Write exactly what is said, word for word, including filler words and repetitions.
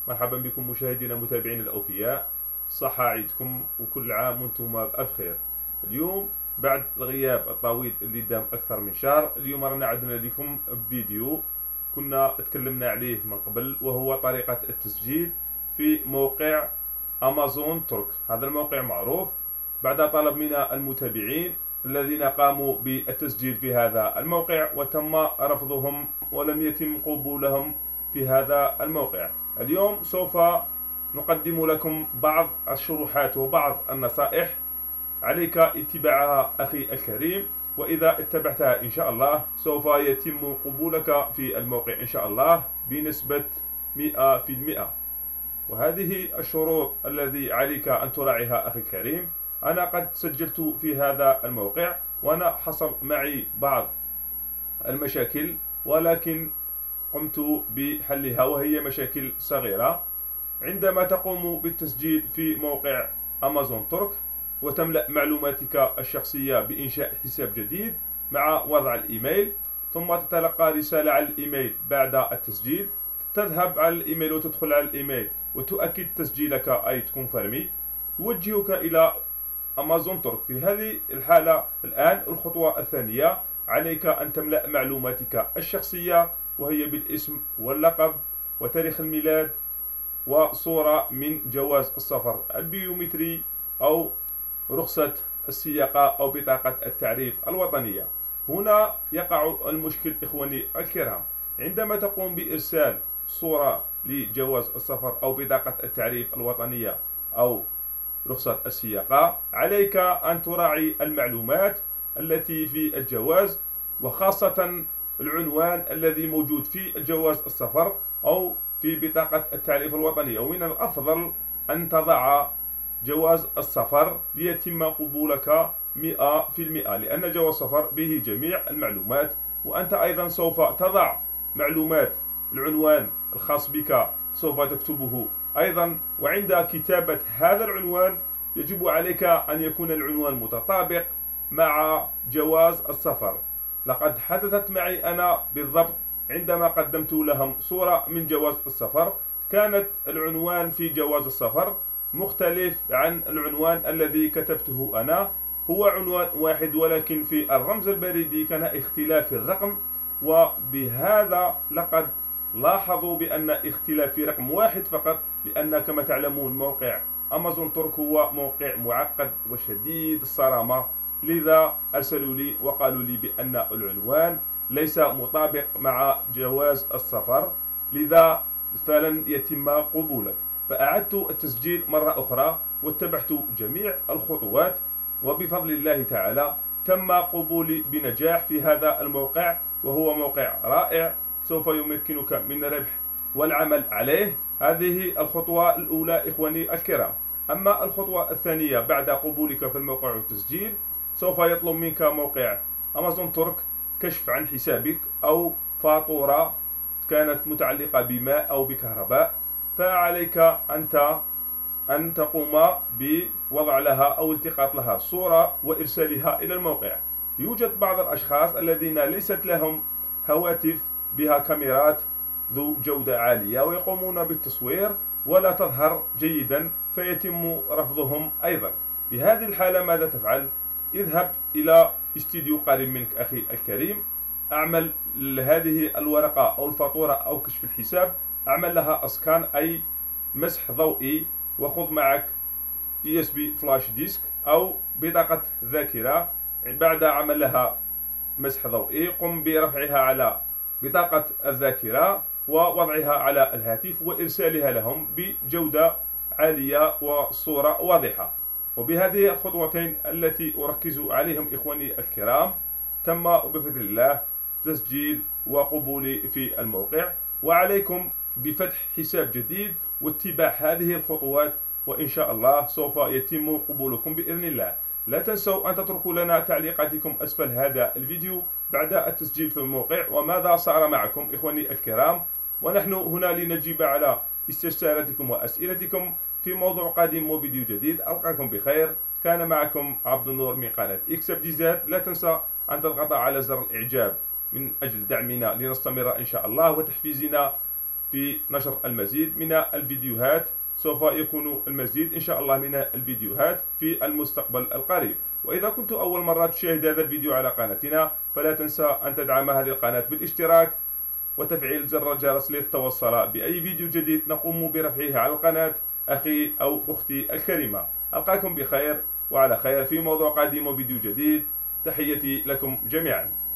مرحبا بكم مشاهدينا متابعينا الأوفياء. صحة عيدكم وكل عام وانتم بألف خير. اليوم بعد الغياب الطويل اللي دام أكثر من شهر، اليوم رانا عدنا لكم بفيديو كنا تكلمنا عليه من قبل، وهو طريقة التسجيل في موقع أمازون ترك. هذا الموقع معروف بعد طلب من المتابعين الذين قاموا بالتسجيل في هذا الموقع وتم رفضهم ولم يتم قبولهم في هذا الموقع. اليوم سوف نقدم لكم بعض الشروحات وبعض النصائح عليك اتباعها أخي الكريم، وإذا اتبعتها إن شاء الله سوف يتم قبولك في الموقع إن شاء الله بنسبة مئة في المئة. وهذه الشروط الذي عليك أن تراعيها أخي الكريم. أنا قد سجلت في هذا الموقع وأنا حصل معي بعض المشاكل، ولكن قمت بحلها، وهي مشاكل صغيرة. عندما تقوم بالتسجيل في موقع أمازون ترك وتملأ معلوماتك الشخصية بإنشاء حساب جديد مع وضع الإيميل، ثم تتلقى رسالة على الإيميل بعد التسجيل، تذهب على الإيميل وتدخل على الإيميل وتؤكد تسجيلك أي تكونفيرمي، يوجهك إلى أمازون ترك. في هذه الحالة الآن الخطوة الثانية، عليك أن تملأ معلوماتك الشخصية، وهي بالاسم واللقب وتاريخ الميلاد وصورة من جواز السفر البيومتري أو رخصة السياقة أو بطاقة التعريف الوطنية. هنا يقع المشكل إخواني الكرام. عندما تقوم بإرسال صورة لجواز السفر أو بطاقة التعريف الوطنية أو رخصة السياقة، عليك أن تراعي المعلومات التي في الجواز، وخاصة العنوان الذي موجود في الجواز السفر أو في بطاقة التعريف الوطنية. ومن الأفضل أن تضع جواز السفر ليتم قبولك مئة في المئة، لأن جواز السفر به جميع المعلومات، وأنت أيضا سوف تضع معلومات العنوان الخاص بك سوف تكتبه أيضا. وعند كتابة هذا العنوان يجب عليك أن يكون العنوان متطابق مع جواز السفر. لقد حدثت معي أنا بالضبط عندما قدمت لهم صورة من جواز السفر، كانت العنوان في جواز السفر مختلف عن العنوان الذي كتبته أنا. هو عنوان واحد، ولكن في الرمز البريدي كان اختلاف في الرقم، وبهذا لقد لاحظوا بأن اختلاف في رقم واحد فقط، لأن كما تعلمون موقع أمازون ترك هو موقع معقد وشديد الصرامة، لذا أرسلوا لي وقالوا لي بأن العنوان ليس مطابق مع جواز السفر، لذا فلن يتم قبولك. فأعدت التسجيل مرة أخرى واتبعت جميع الخطوات، وبفضل الله تعالى تم قبولي بنجاح في هذا الموقع، وهو موقع رائع سوف يمكنك من الربح والعمل عليه. هذه الخطوة الأولى إخواني الكرام. أما الخطوة الثانية بعد قبولك في الموقع والتسجيل، سوف يطلب منك موقع أمازون ترك كشف عن حسابك أو فاتورة كانت متعلقة بماء أو بكهرباء، فعليك أنت أن تقوم بوضع لها أو التقاط لها صورة وإرسالها إلى الموقع. يوجد بعض الأشخاص الذين ليست لهم هواتف بها كاميرات ذو جودة عالية ويقومون بالتصوير ولا تظهر جيدا، فيتم رفضهم أيضا. في هذه الحالة ماذا تفعل؟ اذهب إلى استديو قريب منك أخي الكريم، أعمل هذه الورقة أو الفاتورة أو كشف الحساب، أعمل لها أسكان أي مسح ضوئي، وخذ معك يو إس بي فلاش ديسك أو بطاقة ذاكرة. بعد عمل لها مسح ضوئي قم برفعها على بطاقة الذاكرة ووضعها على الهاتف وإرسالها لهم بجودة عالية وصورة واضحة. وبهذه الخطوتين التي أركز عليهم إخواني الكرام تم بفضل الله تسجيل وقبولي في الموقع. وعليكم بفتح حساب جديد واتباع هذه الخطوات، وإن شاء الله سوف يتم قبولكم بإذن الله. لا تنسوا أن تتركوا لنا تعليقاتكم أسفل هذا الفيديو بعد التسجيل في الموقع، وماذا صار معكم إخواني الكرام. ونحن هنا لنجيب على استفساراتكم وأسئلتكم في موضوع قادم وفيديو جديد. ألقاكم بخير. كان معكم عبد النور من قناة إكسب دي زاد. لا تنسى أن تضغط على زر الإعجاب من أجل دعمنا لنستمر إن شاء الله وتحفيزنا في نشر المزيد من الفيديوهات. سوف يكون المزيد إن شاء الله من الفيديوهات في المستقبل القريب. وإذا كنت أول مرة تشاهد هذا الفيديو على قناتنا، فلا تنسى أن تدعم هذه القناة بالاشتراك وتفعيل زر الجرس للتوصل بأي فيديو جديد نقوم برفعه على القناة. أخي أو أختي الكريمة، ألقاكم بخير وعلى خير في موضوع قادم وفيديو جديد. تحيتي لكم جميعا.